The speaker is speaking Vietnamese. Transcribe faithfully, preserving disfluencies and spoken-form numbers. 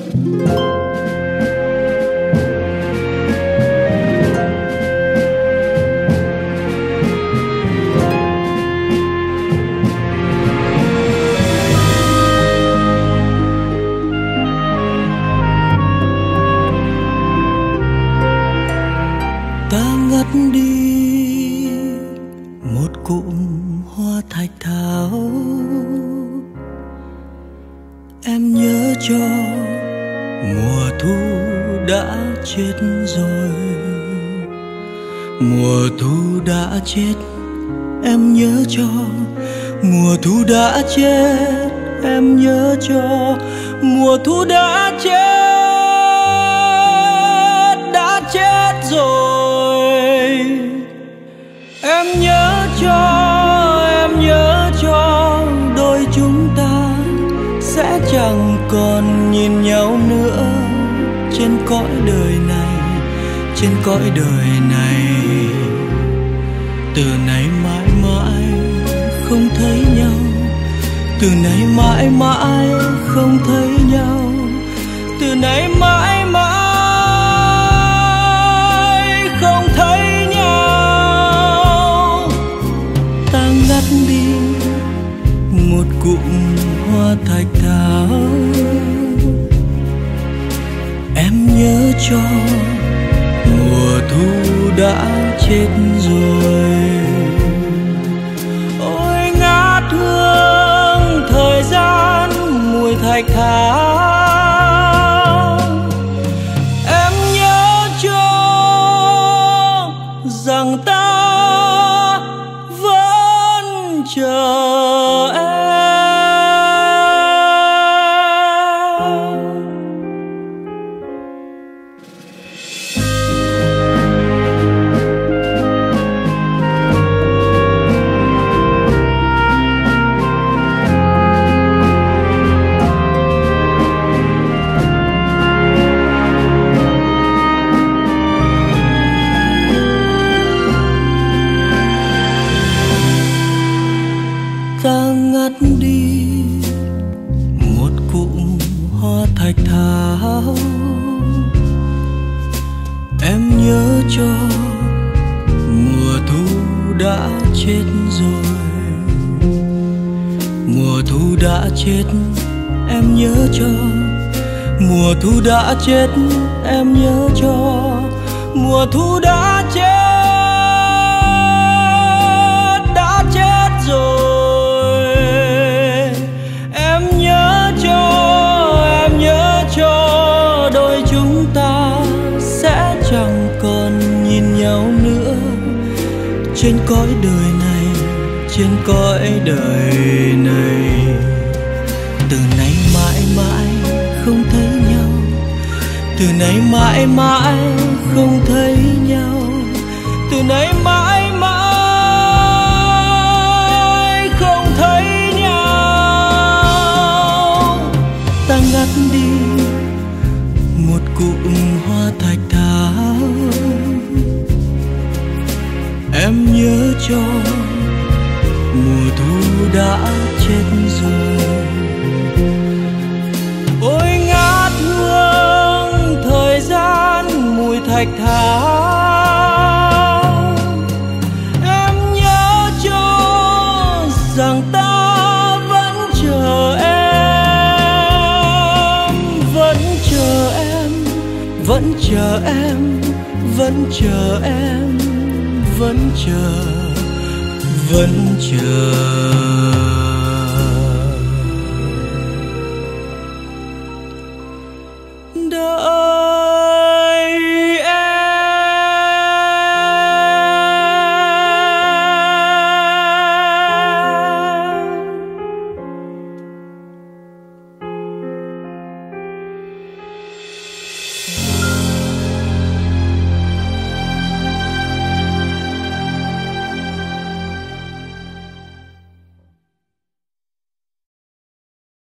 đi một cụm hoa thạch thảo, em nhớ cho mùa thu đã chết rồi. Mùa thu đã chết, em nhớ cho mùa thu đã chết, em nhớ cho mùa thu đã chết, đã chết rồi. Em nhớ cho, em nhớ cho đôi chúng ta sẽ chẳng còn nhìn nhau nữa trên cõi đời này, trên cõi đời này. Từ nay mãi mãi không thấy nhau, từ nay mãi mãi không thấy nhau, từ nay mãi mãi không thấy nhau. Ta ngắt đi một cụm hoa thạch thảo, em nhớ cho mùa thu đã chết rồi. Ôi ngát hương thời gian mùi thạch thảo, em nhớ cho rằng ta vẫn chờ em. Ta ngắt đi một cụm hoa thạch thảo, em nhớ cho mùa thu đã chết rồi. Mùa thu đã chết, em nhớ cho mùa thu đã chết, em nhớ cho mùa thu đã chết, đã chết rồi. Đôi chúng ta sẽ chẳng còn nhìn nhau nữa trên cõi đời này, trên cõi đời này. Từ nay mãi mãi không thấy nhau, từ nay mãi mãi không thấy nhau, từ nay mãi mãi không thấy nhau. Ta ngắt đi một cụm hoa thạch thảo, em nhớ cho mùa thu đã chết rồi. Ôi ngát hương thời gian mùi thạch thảo, em nhớ cho rằng ta vẫn chờ em, vẫn chờ em, vẫn chờ em, vẫn chờ em, vẫn chờ, vẫn chờ. Đã